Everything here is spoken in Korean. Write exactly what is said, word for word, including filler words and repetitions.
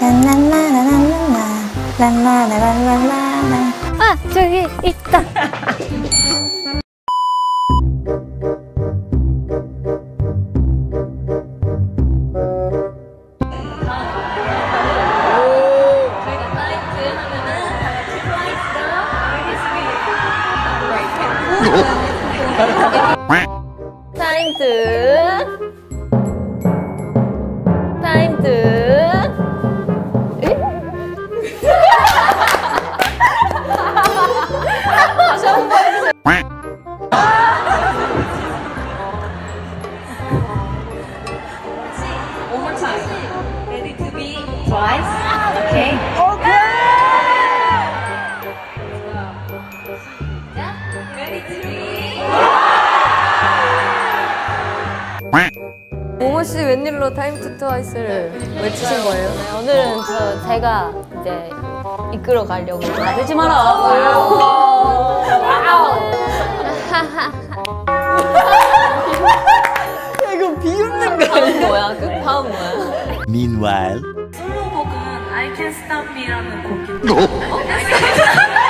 아, 저기 있다. 타임트 타임트 에? 다시 한 번 해주세요. One more time. Ready to be twice. Okay. Okay. Ready to be. 모모 씨 웬일로 타임 투 트와이스를 외치신 거예요? 네, 오늘은 저 제가 이제 이끌어 가려고. 나대지 마라. 야, 이거 비웃는 거 아니야? 뭐야? 그 다음 뭐야? Meanwhile. 솔로곡은 I Can't Stop Me라는 곡인데.